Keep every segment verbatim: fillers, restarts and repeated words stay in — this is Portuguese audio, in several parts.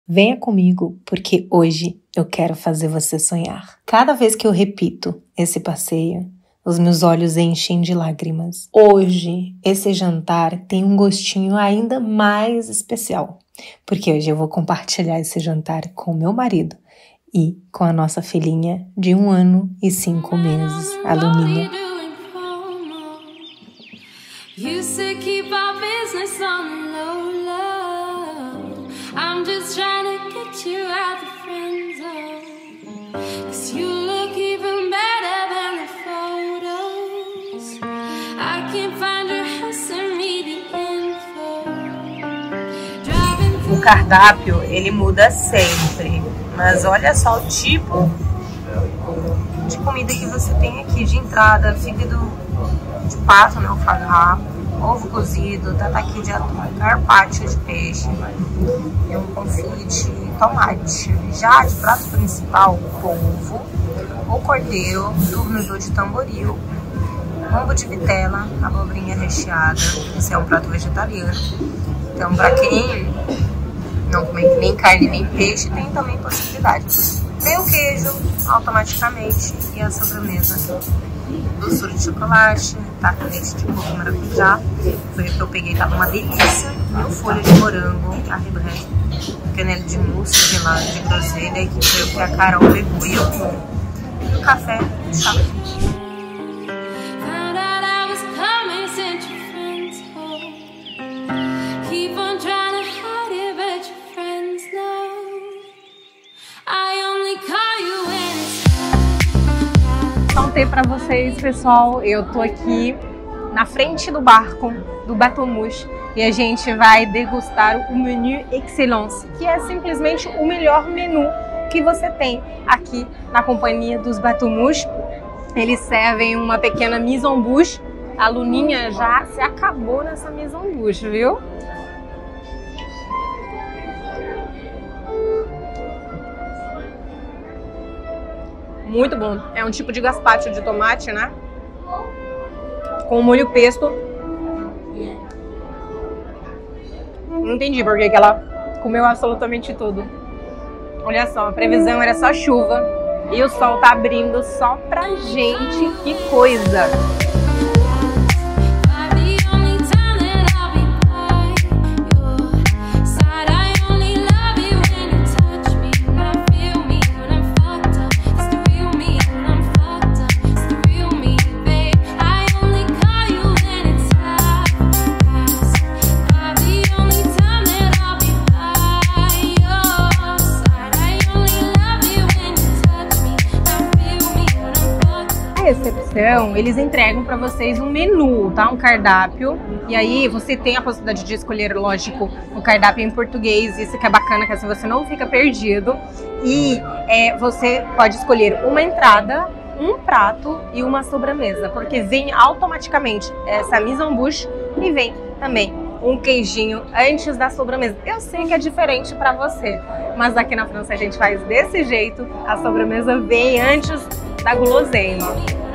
Venha comigo, porque hoje eu quero fazer você sonhar. Cada vez que eu repito esse passeio, os meus olhos enchem de lágrimas. Hoje, esse jantar tem um gostinho ainda mais especial, porque hoje eu vou compartilhar esse jantar com meu marido e com a nossa filhinha de um ano e cinco meses, a Luninha. I'm just trying to get you out the friend zone, 'cause you look even better than the photos. I can't find your house and read the info. O cardápio, ele muda sempre, mas olha só o tipo de comida que você tem aqui de entrada: fígado de pato, né, o foie, ovo cozido, tataki de atum, carpaccio de peixe e um confite e tomate. Já de prato principal, polvo, o cordeiro, turnuzô de tamboril, rombo de vitela, abobrinha recheada. Esse é um prato vegetariano. Então, para quem não come nem carne nem peixe, tem também possibilidade. Vem o queijo automaticamente e a sobremesa: doçura de chocolate, tarta leite de coco maracujá. Foi o que eu peguei, tava uma delícia. E o folha de morango, a ribré, canela de mousse, gelado de groselha, que foi o que a Carol pegou e eu comi. E o café e chá. Contei pra vocês, pessoal, eu tô aqui na frente do barco do Bateau Mouche e a gente vai degustar o menu Excellence, que é simplesmente o melhor menu que você tem aqui na companhia dos Bateau Mouche. Eles servem uma pequena mise en bouche. A Luninha já se acabou nessa mise en bouche, viu? Muito bom. É um tipo de gazpacho de tomate, né? Com molho pesto. Não entendi por que que ela comeu absolutamente tudo. Olha só, a previsão era só chuva e o sol tá abrindo só pra gente. Que coisa! Recepção, eles entregam para vocês um menu, tá? Um cardápio. E aí você tem a possibilidade de escolher, lógico, o cardápio em português. Isso que é bacana, que assim você não fica perdido. E é, você pode escolher uma entrada, um prato e uma sobremesa, porque vem automaticamente essa mise en bouche e vem também um queijinho antes da sobremesa. Eu sei que é diferente para você, mas aqui na França a gente faz desse jeito. A sobremesa vem antes da guloseima.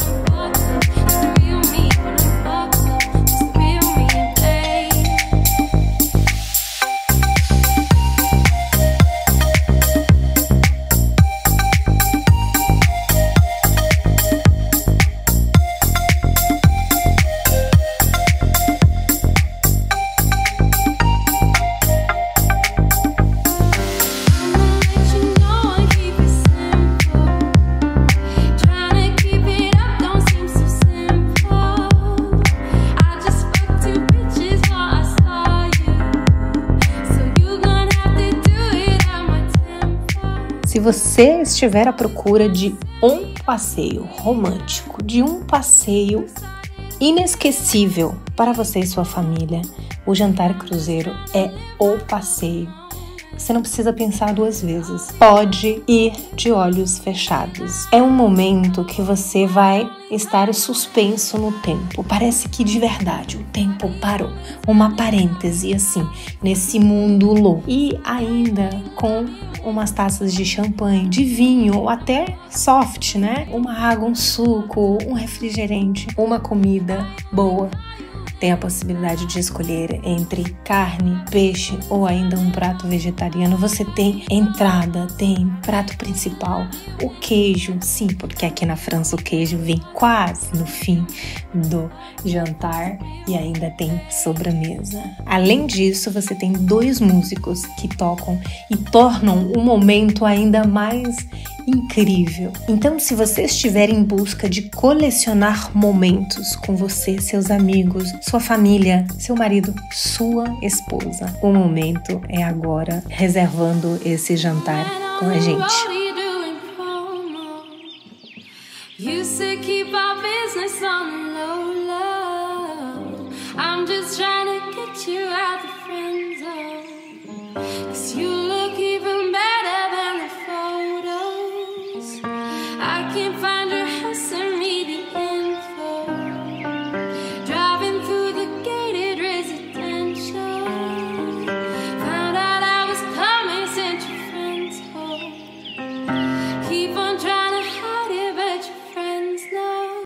Se você estiver à procura de um passeio romântico, de um passeio inesquecível para você e sua família, o Jantar Cruzeiro é o passeio. Você não precisa pensar duas vezes. Pode ir de olhos fechados. É um momento que você vai estar suspenso no tempo. Parece que de verdade o tempo parou. Uma parêntese assim, nesse mundo louco. E ainda com umas taças de champanhe, de vinho, ou até soft, né? Uma água, um suco, um refrigerante, uma comida boa. tem a possibilidade de escolher entre carne, peixe ou ainda um prato vegetariano. Você tem entrada, tem prato principal, o queijo, sim, porque aqui na França o queijo vem quase no fim do jantar, e ainda tem sobremesa. Além disso, você tem dois músicos que tocam e tornam o momento ainda mais incrível. Então, se você estiver em busca de colecionar momentos com você, seus amigos, sua família, seu marido, sua esposa, o momento é agora, reservando esse jantar com a gente.